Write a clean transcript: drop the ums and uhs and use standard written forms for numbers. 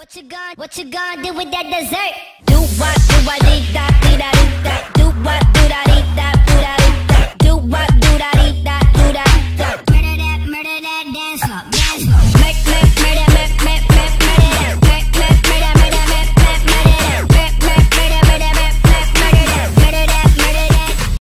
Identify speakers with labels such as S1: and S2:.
S1: What you gonna do with that dessert? Do what, do I, dee da, dee da, dee da.